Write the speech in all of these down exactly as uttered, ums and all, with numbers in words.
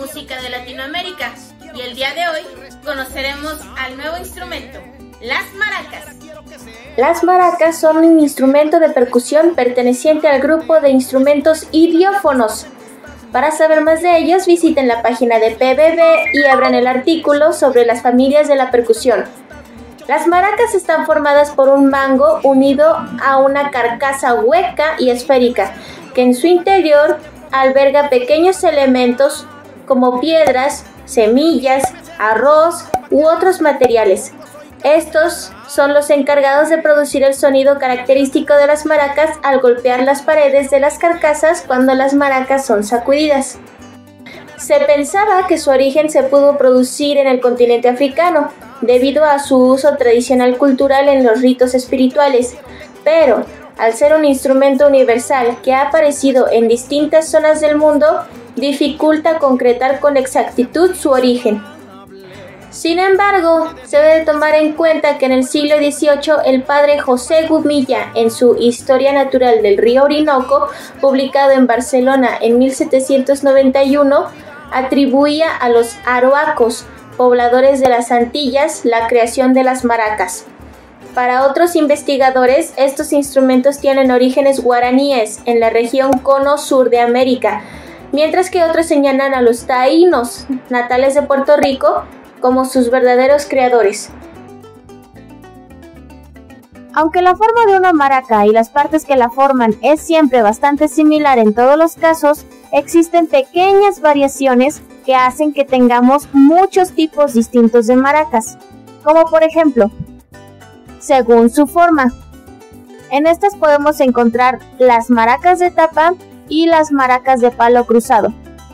música de Latinoamérica y el día de hoy conoceremos al nuevo instrumento, las maracas. Las maracas son un instrumento de percusión perteneciente al grupo de instrumentos idiófonos. Para saber más de ellos, visiten la página de P B B y abran el artículo sobre las familias de la percusión. Las maracas están formadas por un mango unido a una carcasa hueca y esférica, que en su interior alberga pequeños elementos como piedras, semillas, arroz u otros materiales. Estos son los encargados de producir el sonido característico de las maracas al golpear las paredes de las carcasas cuando las maracas son sacudidas. Se pensaba que su origen se pudo producir en el continente africano, debido a su uso tradicional cultural en los ritos espirituales, pero al ser un instrumento universal que ha aparecido en distintas zonas del mundo, dificulta concretar con exactitud su origen. Sin embargo, se debe tomar en cuenta que en el siglo dieciocho el padre José Gumilla, en su Historia Natural del Río Orinoco, publicado en Barcelona en mil setecientos noventa y uno, atribuía a los aroacos, pobladores de las Antillas, la creación de las maracas. Para otros investigadores, estos instrumentos tienen orígenes guaraníes en la región Cono Sur de América, mientras que otros señalan a los taínos, natales de Puerto Rico, como sus verdaderos creadores. Aunque la forma de una maraca y las partes que la forman es siempre bastante similar en todos los casos, existen pequeñas variaciones que hacen que tengamos muchos tipos distintos de maracas, como por ejemplo, según su forma. En estas podemos encontrar las maracas de tapa y las maracas de palo cruzado.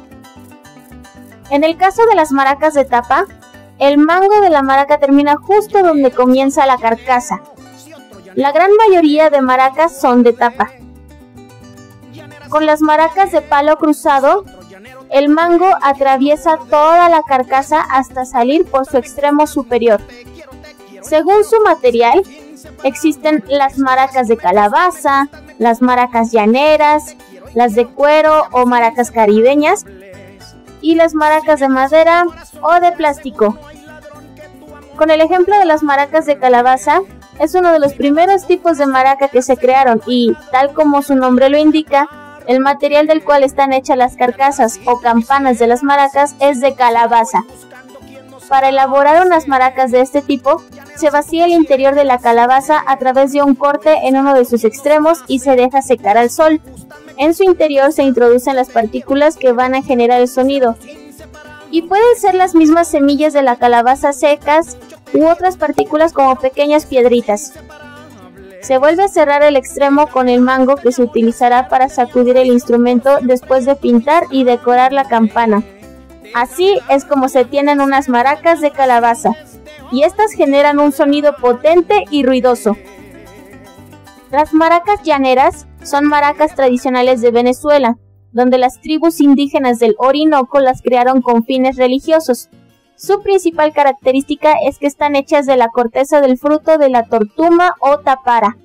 En el caso de las maracas de tapa, el mango de la maraca termina justo donde comienza la carcasa. La gran mayoría de maracas son de tapa. Con las maracas de palo cruzado, el mango atraviesa toda la carcasa hasta salir por su extremo superior. Según su material, existen las maracas de calabaza, las maracas llaneras, las de cuero o maracas caribeñas, y las maracas de madera o de plástico. Con el ejemplo de las maracas de calabaza, es uno de los primeros tipos de maraca que se crearon y, tal como su nombre lo indica, el material del cual están hechas las carcasas o campanas de las maracas es de calabaza. Para elaborar unas maracas de este tipo, se vacía el interior de la calabaza a través de un corte en uno de sus extremos y se deja secar al sol. En su interior se introducen las partículas que van a generar el sonido. Y pueden ser las mismas semillas de la calabaza secas u otras partículas como pequeñas piedritas. Se vuelve a cerrar el extremo con el mango que se utilizará para sacudir el instrumento después de pintar y decorar la campana. Así es como se tienen unas maracas de calabaza, y estas generan un sonido potente y ruidoso. Las maracas llaneras son maracas tradicionales de Venezuela, donde las tribus indígenas del Orinoco las crearon con fines religiosos. Su principal característica es que están hechas de la corteza del fruto de la tortuma o tapara,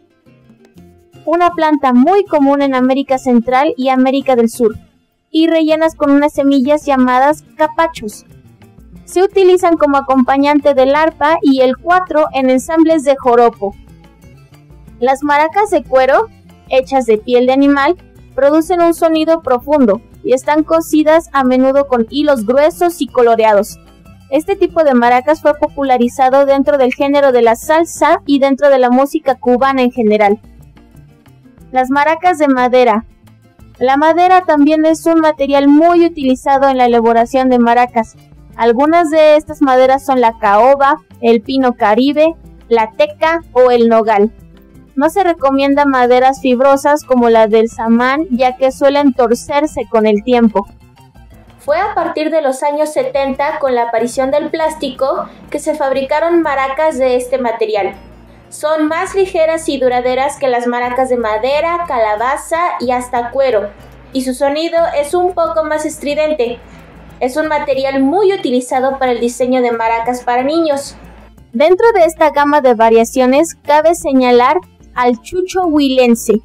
una planta muy común en América Central y América del Sur, y rellenas con unas semillas llamadas capachos. Se utilizan como acompañante del arpa y el cuatro en ensambles de joropo. Las maracas de cuero, hechas de piel de animal, producen un sonido profundo y están cosidas a menudo con hilos gruesos y coloreados. Este tipo de maracas fue popularizado dentro del género de la salsa y dentro de la música cubana en general. Las maracas de madera. La madera también es un material muy utilizado en la elaboración de maracas. Algunas de estas maderas son la caoba, el pino caribe, la teca o el nogal. No se recomienda maderas fibrosas como la del samán, ya que suelen torcerse con el tiempo. Fue a partir de los años setenta, con la aparición del plástico, que se fabricaron maracas de este material. Son más ligeras y duraderas que las maracas de madera, calabaza y hasta cuero, y su sonido es un poco más estridente. Es un material muy utilizado para el diseño de maracas para niños. Dentro de esta gama de variaciones cabe señalar al chucho huilense,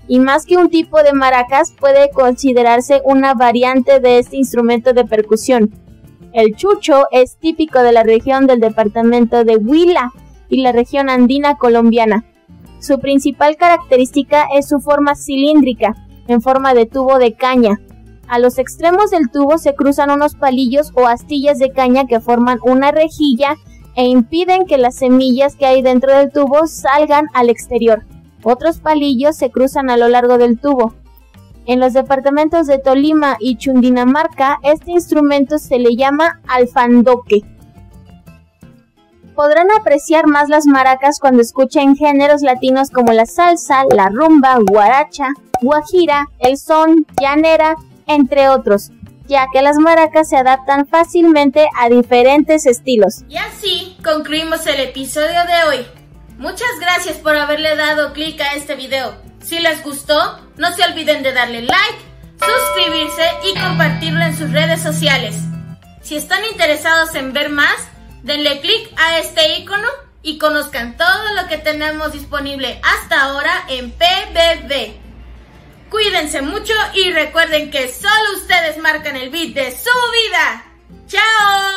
y más que un tipo de maracas, puede considerarse una variante de este instrumento de percusión. El chucho es típico de la región del departamento de Huila y la región andina colombiana. Su principal característica es su forma cilíndrica, en forma de tubo de caña. A los extremos del tubo se cruzan unos palillos o astillas de caña que forman una rejilla e impiden que las semillas que hay dentro del tubo salgan al exterior. Otros palillos se cruzan a lo largo del tubo. En los departamentos de Tolima y Chundinamarca, este instrumento se le llama alfandoque. Podrán apreciar más las maracas cuando escuchen géneros latinos como la salsa, la rumba, guaracha, guajira, el son, llanera, entre otros, ya que las maracas se adaptan fácilmente a diferentes estilos. Y así concluimos el episodio de hoy. Muchas gracias por haberle dado clic a este video. Si les gustó, no se olviden de darle like, suscribirse y compartirlo en sus redes sociales. Si están interesados en ver más, denle clic a este icono y conozcan todo lo que tenemos disponible hasta ahora en P B B. Cuídense mucho y recuerden que solo ustedes marcan el beat de su vida. ¡Chao!